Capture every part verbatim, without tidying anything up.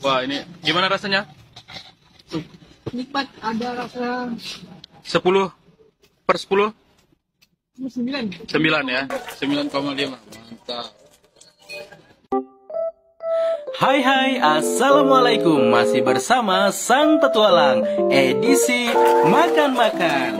Wah, ini gimana rasanya? Nikmat, ada rasa Sepuluh per sepuluh? sembilan. Sembilan ya? Sembilan koma lima. Mantap. Hai hai, assalamualaikum. Masih bersama Sang Petualang, edisi Makan-Makan.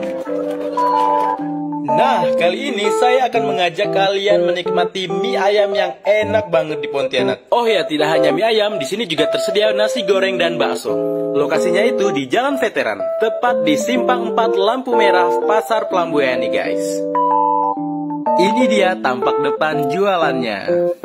Nah, kali ini saya akan mengajak kalian menikmati mie ayam yang enak banget di Pontianak. Oh ya, tidak hanya mie ayam, di sini juga tersedia nasi goreng dan bakso. Lokasinya itu di Jalan Veteran, tepat di Simpang empat Lampu Merah, Pasar Pelambuyan nih guys. Ini dia tampak depan jualannya.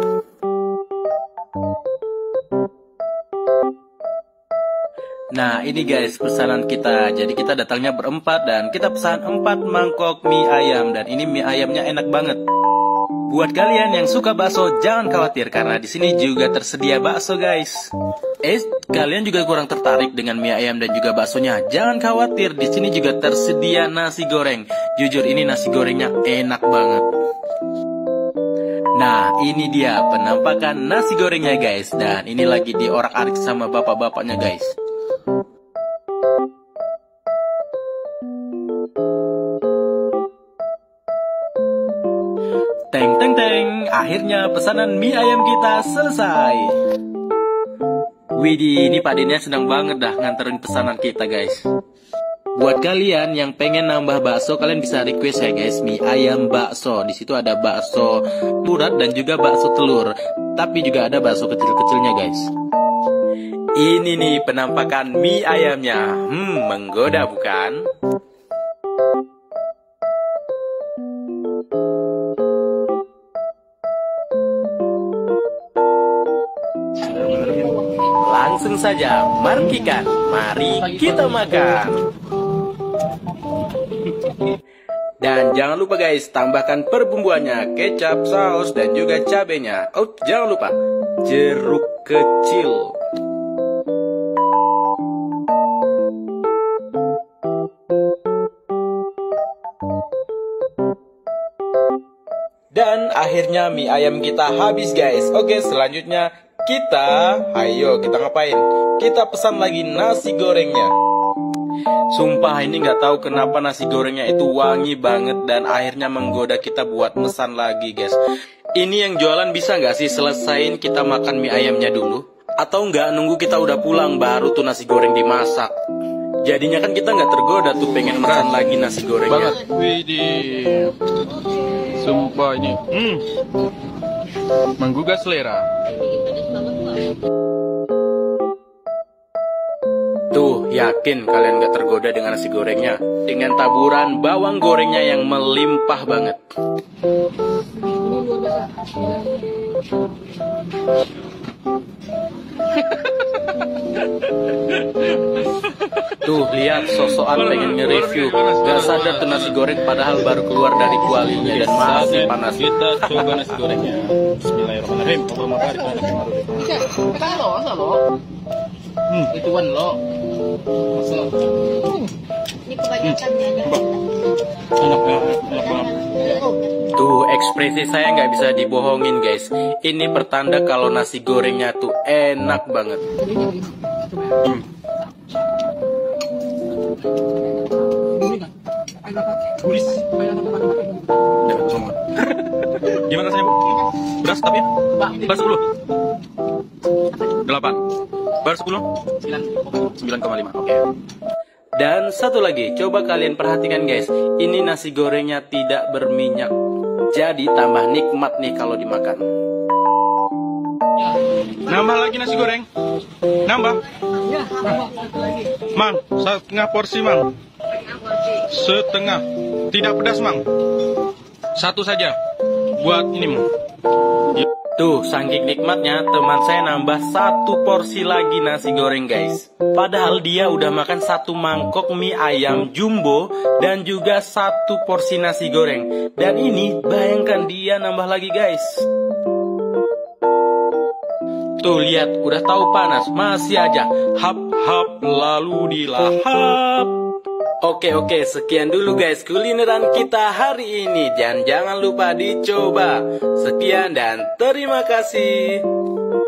Nah ini guys pesanan kita. Jadi kita datangnya berempat dan kita pesan empat mangkok mie ayam. Dan ini mie ayamnya enak banget. Buat kalian yang suka bakso jangan khawatir karena di sini juga tersedia bakso guys. Eh kalian juga kurang tertarik dengan mie ayam dan juga baksonya? Jangan khawatir, di sini juga tersedia nasi goreng. Jujur ini nasi gorengnya enak banget. Nah ini dia penampakan nasi gorengnya guys. Dan ini lagi diorak-arik sama bapak-bapaknya guys. Teng teng teng, akhirnya pesanan mie ayam kita selesai. Widih, ini Pak Dinnya senang banget dah nganterin pesanan kita guys. Buat kalian yang pengen nambah bakso, kalian bisa request ya guys, mie ayam bakso. Di situ ada bakso urat dan juga bakso telur. Tapi juga ada bakso kecil-kecilnya guys. Ini nih penampakan mie ayamnya. Hmm, menggoda bukan? Langsung saja, markikan. Mari kita makan. Dan jangan lupa guys, tambahkan perbumbuannya, kecap, saus, dan juga cabenya. Oh, jangan lupa, jeruk kecil. Dan akhirnya mie ayam kita habis guys. Oke, selanjutnya kita, ayo kita ngapain? Kita pesan lagi nasi gorengnya. Sumpah ini nggak tahu kenapa nasi gorengnya itu wangi banget dan akhirnya menggoda kita buat pesan lagi guys. Ini yang jualan bisa nggak sih selesain kita makan mie ayamnya dulu? Atau nggak nunggu kita udah pulang baru tuh nasi goreng dimasak? Jadinya kan kita nggak tergoda tuh pengen pesan lagi nasi gorengnya. Banget. Widih. Sumpah ini. Hmm. Menggugah selera. Tuh, yakin kalian gak tergoda dengan nasi gorengnya? Dengan taburan bawang gorengnya yang melimpah banget. Tuh, lihat sosokan pengen nge-review. Gak sadar tuh nasi goreng padahal baru keluar dari kualinya dan masih panas. Kita coba nasi gorengnya. Bismillahirrahmanirrahim. Allahumma barik lana fi ma razaqtana. Kita lo, asal lo. Hmm. Ituan lo. Asal. Ini kebanyakan ya. Enak ya, enak banget. Tuh, ekspresi saya nggak bisa dibohongin guys. Ini pertanda kalau nasi gorengnya tuh enak banget. Hmm. Tulis. Gimana rasanya bu? Beras tapi? Beras sepuluh. Delapan. Beras sepuluh. Sembilan koma lima. Oke. Dan satu lagi, coba kalian perhatikan guys. Ini nasi gorengnya tidak berminyak. Jadi tambah nikmat nih kalau dimakan. Nambah lagi nasi goreng. Nambah. Ya, lagi. Mang, setengah porsi mang. Setengah. Tidak pedas mang. Satu saja. Buat ini mang. Tuh, saking nikmatnya teman saya nambah satu porsi lagi nasi goreng guys. Padahal dia udah makan satu mangkok mie ayam jumbo dan juga satu porsi nasi goreng. Dan ini bayangkan dia nambah lagi guys. Tuh lihat, udah tahu panas, masih aja hap hap lalu dilahap. Oke oke, sekian dulu guys kulineran kita hari ini. Dan jangan lupa dicoba. Sekian dan terima kasih.